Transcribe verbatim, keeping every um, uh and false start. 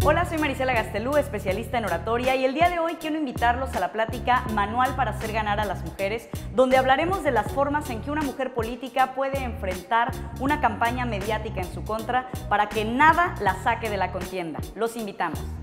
Hola, soy Marisela Gastelú, especialista en oratoria, y el día de hoy quiero invitarlos a la plática Manual para hacer ganar a las mujeres, donde hablaremos de las formas en que una mujer política puede enfrentar una campaña mediática en su contra para que nada la saque de la contienda. Los invitamos.